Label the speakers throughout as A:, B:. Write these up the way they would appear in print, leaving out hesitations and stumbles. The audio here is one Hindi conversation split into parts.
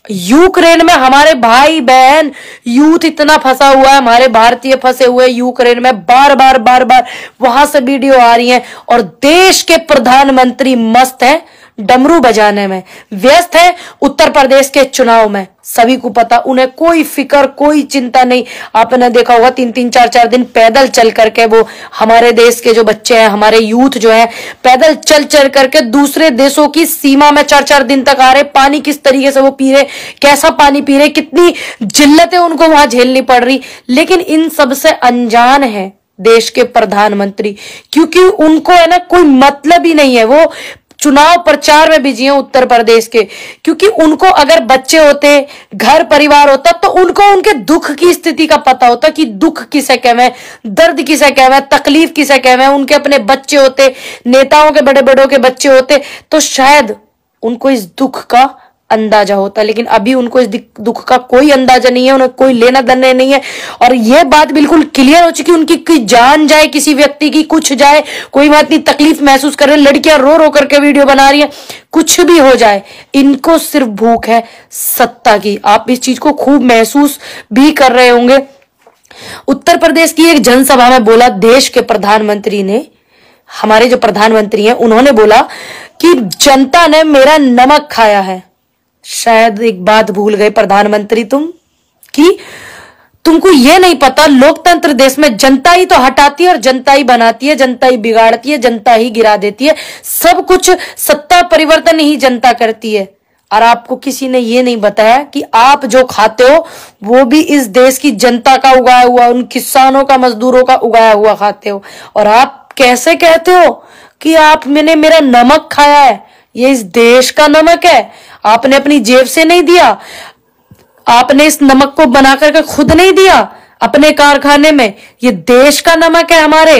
A: यूक्रेन में हमारे भाई बहन यूथ इतना फंसा हुआ है, हमारे भारतीय फंसे हुए यूक्रेन में, बार बार वहां से वीडियो आ रही है और देश के प्रधानमंत्री मस्त हैं, डमरू बजाने में व्यस्त है, उत्तर प्रदेश के चुनाव में। सभी को पता, उन्हें कोई फिक्र कोई चिंता नहीं। आपने देखा होगा 3-3 4-4 दिन पैदल चल करके वो हमारे देश के जो बच्चे हैं, हमारे यूथ जो है, पैदल चल करके दूसरे देशों की सीमा में 4-4 दिन तक आ रहे। पानी किस तरीके से वो पी रहे, कैसा पानी पी रहे, कितनी जिल्लतें उनको वहां झेलनी पड़ रही, लेकिन इन सबसे अनजान है देश के प्रधानमंत्री, क्योंकि उनको है ना कोई मतलब ही नहीं है। वो चुनाव प्रचार में बिजी हैं उत्तर प्रदेश के, क्योंकि उनको अगर बच्चे होते, घर परिवार होता, तो उनको उनके दुख की स्थिति का पता होता कि दुख किसे कहवे, दर्द किसे कहवे, तकलीफ किसे कहवे। उनके अपने बच्चे होते, नेताओं के बड़े बड़ों के बच्चे होते, तो शायद उनको इस दुख का अंदाजा होता, लेकिन अभी उनको इस दुख का कोई अंदाजा नहीं है, उन्हें कोई लेना देना नहीं है। और यह बात बिल्कुल क्लियर हो चुकी, उनकी कोई जान जाए, किसी व्यक्ति की कुछ जाए, कोई बात नहीं, तकलीफ महसूस कर रहे, लड़कियां रो रो करके वीडियो बना रही है, कुछ भी हो जाए, इनको सिर्फ भूख है सत्ता की। आप इस चीज को खूब महसूस भी कर रहे होंगे। उत्तर प्रदेश की एक जनसभा में बोला देश के प्रधानमंत्री ने, हमारे जो प्रधानमंत्री हैं, उन्होंने बोला कि जनता ने मेरा नमक खाया है। शायद एक बात भूल गए प्रधानमंत्री तुम, कि तुमको यह नहीं पता लोकतंत्र देश में जनता ही तो हटाती है और जनता ही बनाती है, जनता ही बिगाड़ती है, जनता ही गिरा देती है, सब कुछ सत्ता परिवर्तन ही जनता करती है। और आपको किसी ने यह नहीं बताया कि आप जो खाते हो वो भी इस देश की जनता का उगाया हुआ, उन किसानों का, मजदूरों का उगाया हुआ खाते हो। और आप कैसे कहते हो कि मैंने मेरा नमक खाया है, ये इस देश का नमक है, आपने अपनी जेब से नहीं दिया, आपने इस नमक को बना करके खुद नहीं दिया अपने कारखाने में, ये देश का नमक है हमारे,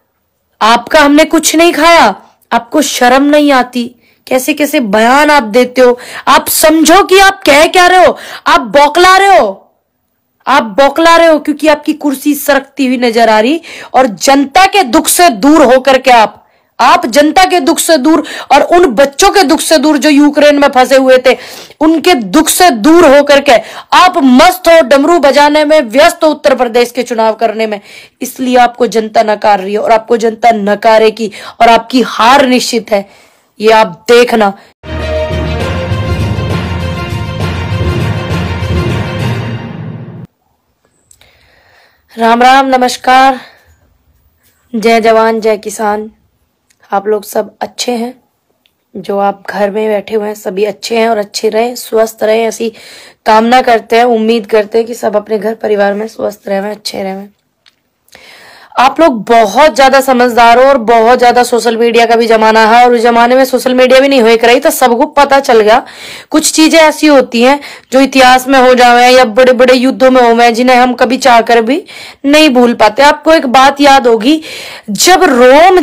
A: आपका हमने कुछ नहीं खाया। आपको शर्म नहीं आती? कैसे कैसे बयान आप देते हो। आप समझो कि आप कह क्या रहे हो, आप बौखला रहे हो, आप बौखला रहे हो, क्योंकि आपकी कुर्सी सरकती हुई नजर आ रही और जनता के दुख से दूर होकर के आप जनता के दुख से दूर और उन बच्चों के दुख से दूर जो यूक्रेन में फंसे हुए थे, उनके दुख से दूर होकर के आप मस्त हो, डमरू बजाने में व्यस्त हो, उत्तर प्रदेश के चुनाव करने में। इसलिए आपको जनता नकार रही है और आपको जनता नकारेगी और आपकी हार निश्चित है, ये आप देखना। राम राम, नमस्कार, जय जवान जय किसान। आप लोग सब अच्छे हैं, जो आप घर में बैठे हुए हैं सभी अच्छे हैं और अच्छे रहें, स्वस्थ रहें, ऐसी कामना करते हैं, उम्मीद करते हैं कि सब अपने घर परिवार में स्वस्थ रहें, अच्छे रहें। आप लोग बहुत ज्यादा समझदार हो और बहुत ज्यादा सोशल मीडिया का भी जमाना है, और उस जमाने में सोशल मीडिया भी नहीं हो रही तो सबको पता चल गया। कुछ चीजें ऐसी होती हैं जो इतिहास में हो जावे या बड़े बड़े युद्धों में हो गए, जिन्हें हम कभी चाहकर भी नहीं भूल पाते। आपको एक बात याद होगी, जब रोम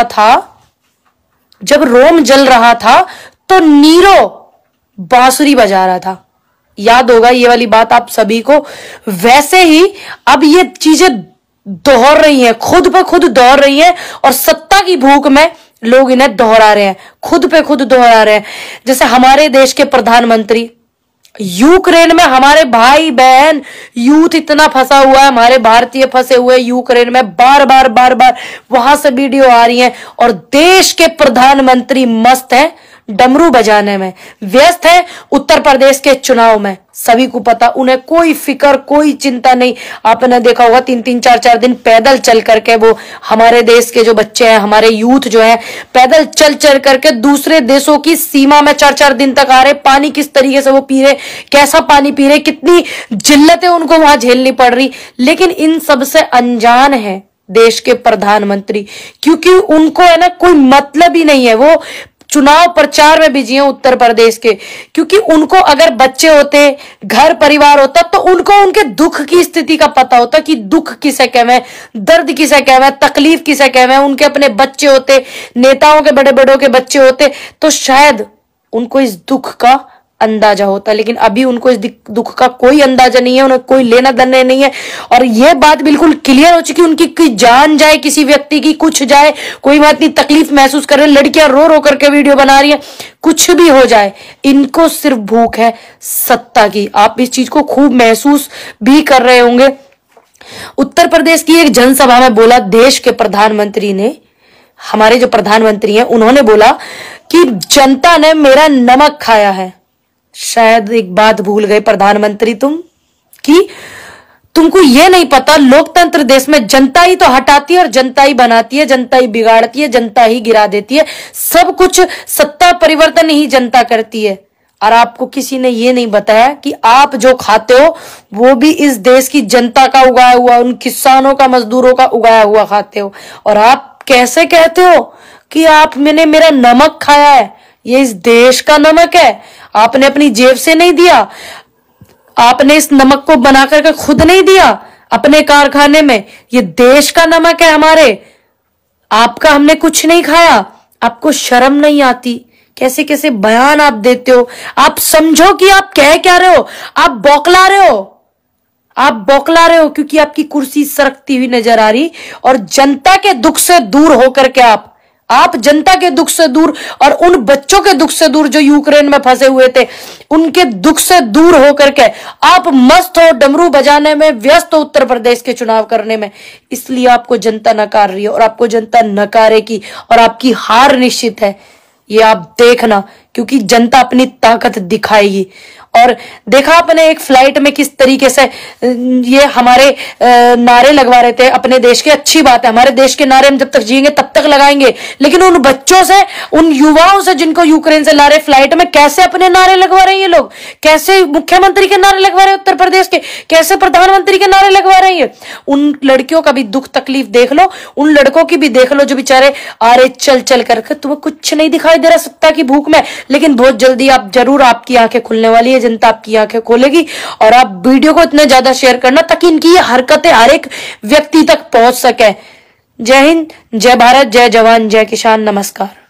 A: जल रहा था तो नीरो बांसुरी बजा रहा था, याद होगा ये वाली बात आप सभी को। वैसे ही अब ये चीजें दोहर रही हैं, खुद पे खुद दोहर रही हैं, और सत्ता की भूख में लोग इन्हें दोहरा रहे हैं, खुद पे खुद दोहरा रहे हैं। जैसे हमारे देश के प्रधानमंत्री, यूक्रेन में हमारे भाई बहन यूथ इतना फंसा हुआ है, हमारे भारतीय फंसे हुए यूक्रेन में, बार बार वहां से वीडियो आ रही है और देश के प्रधानमंत्री मस्त हैं, डमरू बजाने में व्यस्त है, उत्तर प्रदेश के चुनाव में। सभी को पता, उन्हें कोई फिक्र कोई चिंता नहीं। आपने देखा होगा 3-3 4-4 दिन पैदल चल करके वो हमारे देश के जो बच्चे हैं, हमारे यूथ जो है, पैदल चल करके दूसरे देशों की सीमा में 4-4 दिन तक आ रहे। पानी किस तरीके से वो पी रहे, कैसा पानी पी रहे, कितनी जिल्लतें उनको वहां झेलनी पड़ रही, लेकिन इन सबसे अनजान है देश के प्रधानमंत्री, क्योंकि उनको है ना कोई मतलब ही नहीं है। वो चुनाव प्रचार में बिजी हैं उत्तर प्रदेश के, क्योंकि उनको अगर बच्चे होते, घर परिवार होता, तो उनको उनके दुख की स्थिति का पता होता कि दुख किसे कहवे, दर्द किसे कहवे, तकलीफ किसे कहवे। उनके अपने बच्चे होते, नेताओं के बड़े बड़ों के बच्चे होते, तो शायद उनको इस दुख का अंदाजा होता, लेकिन अभी उनको इस दुख का कोई अंदाजा नहीं है, उन्हें कोई लेना देना नहीं है। और यह बात बिल्कुल क्लियर हो चुकी, उनकी कोई जान जाए, किसी व्यक्ति की कुछ जाए, कोई बात नहीं, तकलीफ महसूस कर रहे, लड़कियां रो रो करके वीडियो बना रही है, कुछ भी हो जाए, इनको सिर्फ भूख है सत्ता की। आप इस चीज को खूब महसूस भी कर रहे होंगे। उत्तर प्रदेश की एक जनसभा में बोला देश के प्रधानमंत्री ने, हमारे जो प्रधानमंत्री हैं उन्होंने बोला कि जनता ने मेरा नमक खाया है। शायद एक बात भूल गए प्रधानमंत्री तुम, कि तुमको ये नहीं पता लोकतंत्र देश में जनता ही तो हटाती है और जनता ही बनाती है, जनता ही बिगाड़ती है, जनता ही गिरा देती है, सब कुछ सत्ता परिवर्तन ही जनता करती है। और आपको किसी ने ये नहीं बताया कि आप जो खाते हो वो भी इस देश की जनता का उगाया हुआ, उन किसानों का, मजदूरों का उगाया हुआ खाते हो। और आप कैसे कहते हो कि मैंने मेरा नमक खाया है? ये इस देश का नमक है, आपने अपनी जेब से नहीं दिया, आपने इस नमक को बना करके खुद नहीं दिया अपने कारखाने में, ये देश का नमक है हमारे, आपका हमने कुछ नहीं खाया। आपको शर्म नहीं आती? कैसे कैसे बयान आप देते हो? आप समझो कि आप कह क्या रहे हो, आप बौखला रहे हो, आप बौखला रहे हो क्योंकि आपकी कुर्सी सरकती हुई नजर आ रही। और जनता के दुख से दूर होकर के आप जनता के दुख से दूर और उन बच्चों के दुख से दूर जो यूक्रेन में फंसे हुए थे, उनके दुख से दूर होकर के आप मस्त हो, डमरू बजाने में व्यस्त हो, उत्तर प्रदेश के चुनाव करने में। इसलिए आपको जनता नकार रही है और आपको जनता नकारेगी और आपकी हार निश्चित है, ये आप देखना, क्योंकि जनता अपनी ताकत दिखाएगी। और देखा आपने एक फ्लाइट में किस तरीके से ये हमारे नारे लगवा रहे थे अपने देश के। अच्छी बात है, हमारे देश के नारे हम जब तक जिएंगे तब तक लगाएंगे, लेकिन उन बच्चों से, उन युवाओं से जिनको यूक्रेन से ला रहे फ्लाइट में, कैसे अपने नारे लगवा रहे हैं ये लोग? कैसे मुख्यमंत्री के नारे लगवा रहे हैं उत्तर प्रदेश के, कैसे प्रधानमंत्री के नारे लगवा रहे हैं? उन लड़कियों का भी दुख तकलीफ देख लो, उन लड़कों की भी देख लो जो बेचारे आ रहे चल चल करके। तुम्हें कुछ नहीं दिखाई दे रहा सत्ता की भूख में, लेकिन बहुत जल्दी आप जरूर, आपकी आंखें खुलने वाली है, जनता आपकी आंखें खोलेगी। और आप वीडियो को इतने ज्यादा शेयर करना ताकि इनकी ये हरकतें हर एक व्यक्ति तक पहुंच सके। जय हिंद, जय भारत, जय जवान, जय किसान, नमस्कार।